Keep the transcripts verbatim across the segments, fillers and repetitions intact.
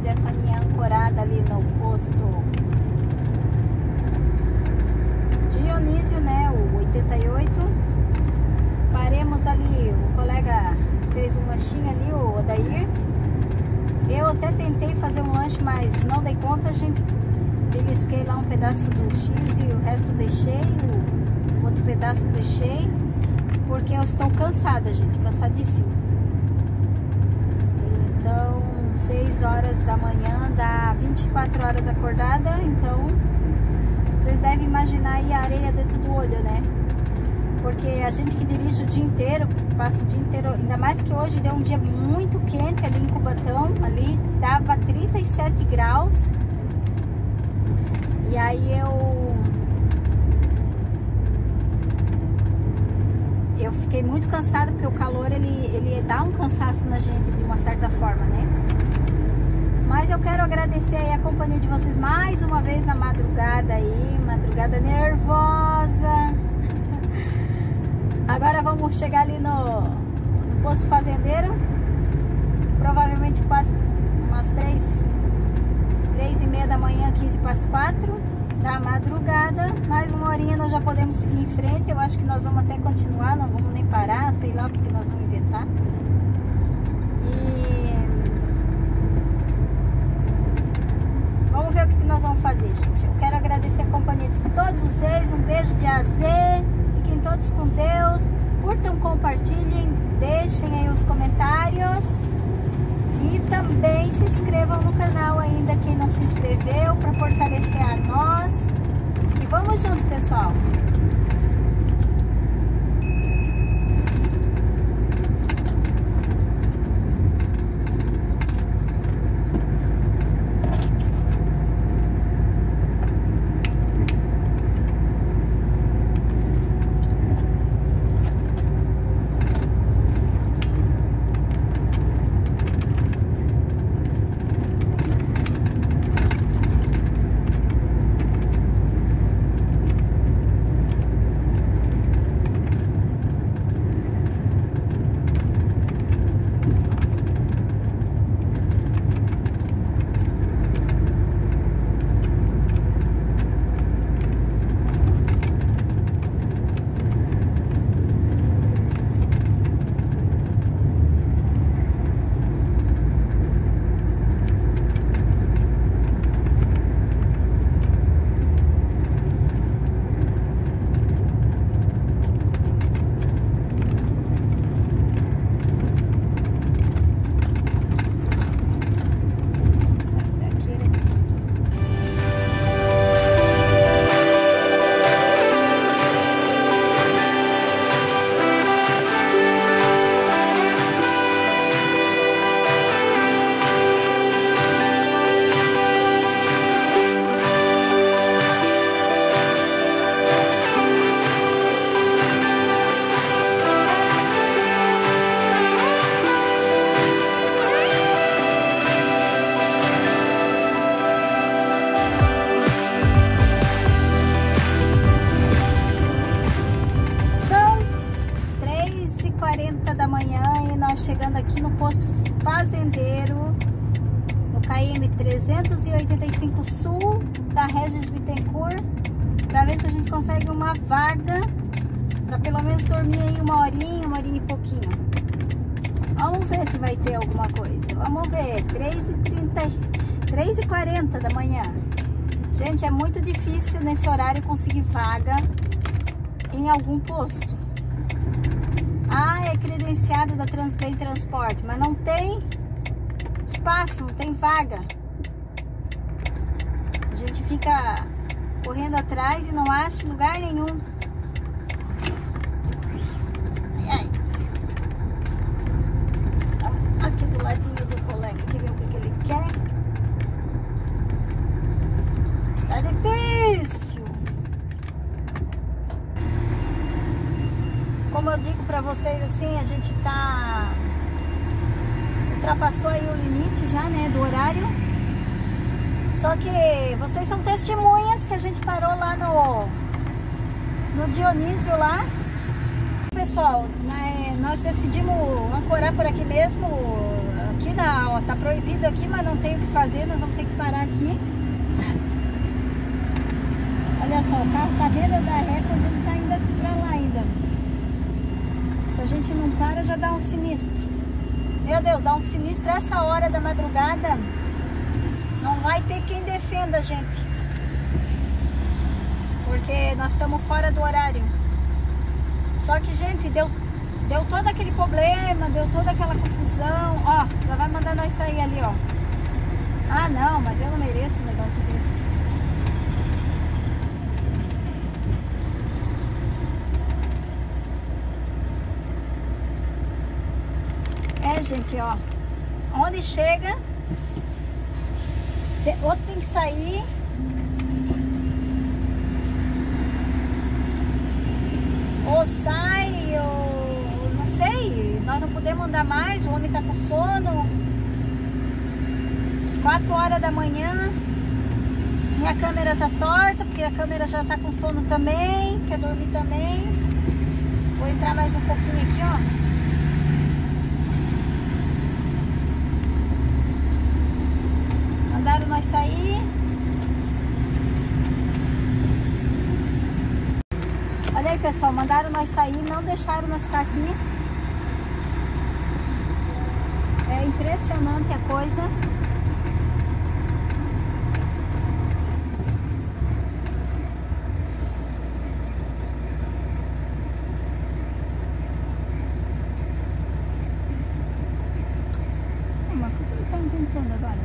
dessa minha ancorada ali no posto Dionísio, né, o oitenta e oito. Paremos ali, o colega fez um lanchinho ali, o Odair. Eu até tentei fazer um lanche, mas não dei conta, gente. Belisquei lá um pedaço do X e o resto deixei, o outro pedaço deixei, porque eu estou cansada, gente, cansadíssima. Então, seis horas da manhã, dá vinte e quatro horas acordada, então vocês devem imaginar aí a areia dentro do olho, né? Porque a gente que dirige o dia inteiro, passa o dia inteiro, ainda mais que hoje deu um dia muito quente ali em Cubatão, ali dava trinta e sete graus. E aí eu eu fiquei muito cansada, porque o calor ele, ele dá um cansaço na gente de uma certa forma, né? Mas eu quero agradecer aí a companhia de vocês mais uma vez na madrugada aí, madrugada nervosa. Agora vamos chegar ali no, no posto fazendeiro, provavelmente quase umas três, três e meia da manhã, quinze para as quatro da madrugada. Mais uma horinha nós já podemos seguir em frente. Eu acho que nós vamos até continuar, não vamos nem parar, sei lá porque nós vamos inventar. E vamos ver o que nós vamos fazer, gente. Eu quero agradecer a companhia de todos vocês, um beijo de A a Z. Fiquem todos com Deus, curtam, compartilhem, deixem aí os comentários e também se inscrevam no canal ainda, quem não se inscreveu, para fortalecer a nós. E vamos junto, pessoal! Chegando aqui no posto fazendeiro, no K M trezentos e oitenta e cinco Sul da Regis Bittencourt, para ver se a gente consegue uma vaga para pelo menos dormir aí uma horinha, uma horinha e pouquinho. Vamos ver se vai ter alguma coisa. Vamos ver, três e trinta, três e quarenta da manhã. Gente, é muito difícil nesse horário conseguir vaga em algum posto. Ah, é credenciado da Transbem Transporte, mas não tem espaço, não tem vaga. A gente fica correndo atrás e não acha lugar nenhum. Ai, ai. Aqui do ladinho do colega, quer ver o que, que ele quer? Tá difícil. Como eu digo pra vocês, assim, a gente tá... ultrapassou aí o limite já, né, do horário. Só que vocês são testemunhas que a gente parou lá no... no Dionísio lá. Pessoal, né, nós decidimos ancorar por aqui mesmo, aqui não, ó, tá proibido aqui, mas não tem o que fazer, nós vamos ter que parar aqui. Olha só, o carro tá vendo da ré, pois ele tá indo pra lá ainda. Se a gente não para, já dá um sinistro. Meu Deus, dá um sinistro essa hora da madrugada. Não vai ter quem defenda, gente. Porque nós estamos fora do horário. Só que, gente, deu, deu todo aquele problema, deu toda aquela confusão. Ó, já vai mandar nós sair ali, ó. Ah, não, mas eu não mereço um negócio desse. É, gente, ó. Onde chega, outro tem que sair. Ou sai, ou não sei. Nós não podemos andar mais, o homem tá com sono. quatro horas da manhã. Minha câmera tá torta, porque a câmera já tá com sono também. Quer dormir também. Vou entrar mais um pouquinho aqui, ó. Mandaram nós sair. Olha aí, pessoal, mandaram nós sair, não deixaram nós ficar aqui. É impressionante a coisa. Mas o que ele tá inventando agora?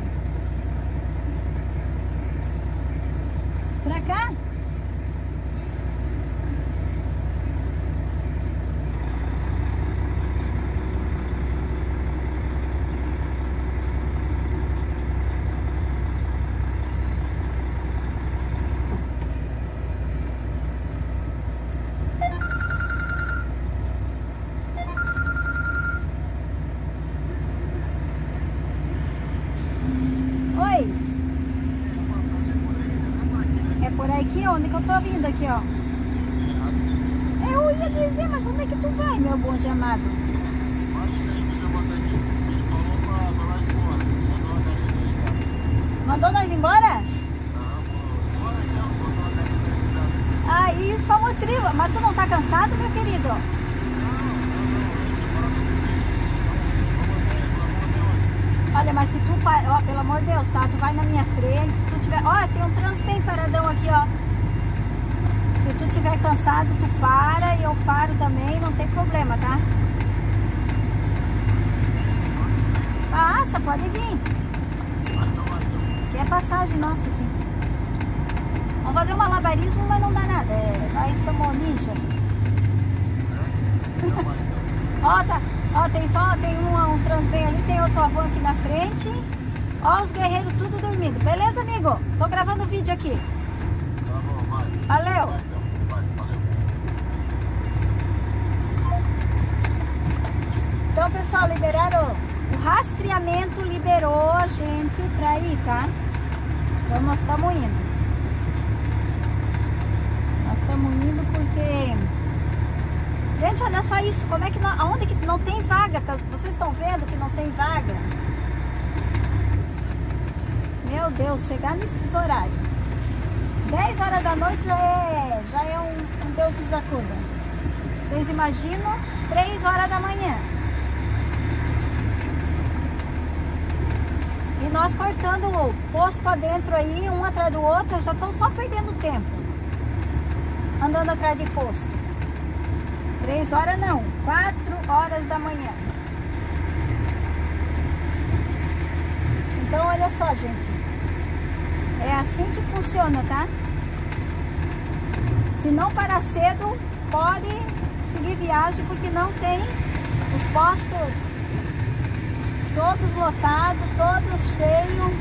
Pra cá? Aqui, onde que eu tô vindo aqui, ó. Eu ia dizer, mas onde é que tu vai, meu bom de amado? Mandou nós embora? Aí, só motivo. Mas tu não tá cansado, meu querido? Olha, mas se tu, ó, pelo amor de Deus, tá? Tu vai na minha frente, se tu tiver... Ó, tem um trans bem paradão aqui, ó. Se tu tiver cansado, tu para e eu paro também, não tem problema, tá? Passa, pode vir. Que é passagem nossa aqui. Vamos fazer um malabarismo, mas não dá nada. É, nós somos ninja. Ó, tá... Ó, tem só, tem um, um transbem ali, tem outro avô aqui na frente. Ó, os guerreiros tudo dormindo. Beleza, amigo? Tô gravando vídeo aqui. Tá bom, vai. Valeu. Vai, então. Vai, valeu. Então, pessoal, liberaram o rastreamento, liberou a gente pra ir, tá? Então, nós estamos indo. Nós estamos indo porque... Gente, olha só isso, como é que não, aonde que não tem vaga, tá? Vocês estão vendo que não tem vaga? Meu Deus, chegar nesses horários. dez horas da noite já é, já é um, um Deus nos acuda. Vocês imaginam? três horas da manhã. E nós cortando o posto adentro aí, um atrás do outro, já estão só perdendo tempo. Andando atrás de posto. Três horas não, quatro horas da manhã. Então, olha só, gente. É assim que funciona, tá? Se não parar cedo, pode seguir viagem, porque não tem os postos todos lotados, todos cheios.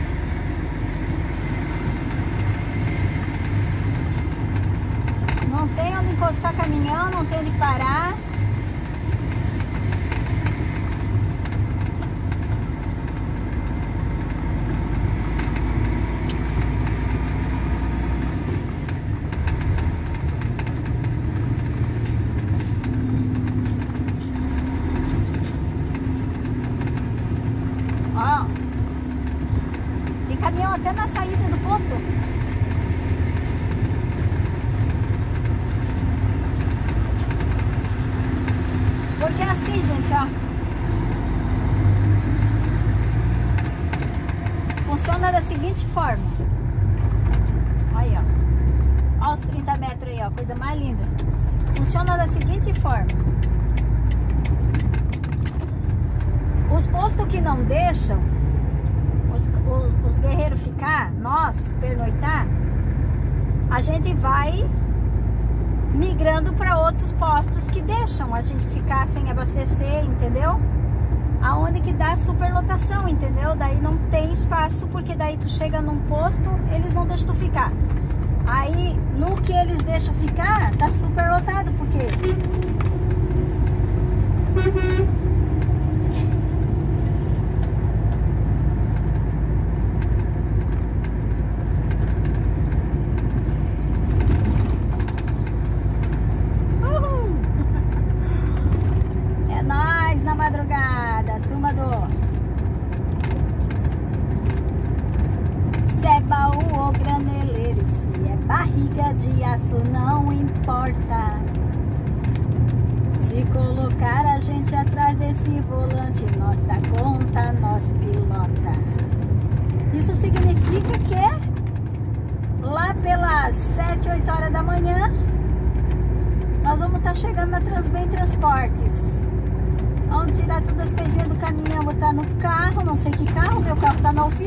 Não tem onde encostar caminhão, não tem onde parar. Ó, caminhão até na saída do posto. Porque é assim, gente, ó. Funciona da seguinte forma. Aí, ó. Ó os trinta metros aí, ó. Coisa mais linda. Funciona da seguinte forma. Os postos que não deixam os, os, os guerreiros ficar, nós pernoitar, a gente vai migrando para outros postos que deixam a gente ficar sem abastecer, entendeu? Aonde que dá superlotação, entendeu? Daí não tem espaço, porque daí tu chega num posto, eles não deixam tu ficar. Aí, no que eles deixam ficar, tá superlotado, porque... madrugada, turma do se é baú ou graneleiro, se é barriga de aço não importa, se colocar a gente atrás desse volante nós dá conta, nós pilota. Isso significa que lá pelas sete, oito horas da manhã nós vamos estar chegando na Transbem Transportes. Vamos tirar todas as coisinhas do caminhão, botar no carro, não sei que carro, meu carro tá na oficina.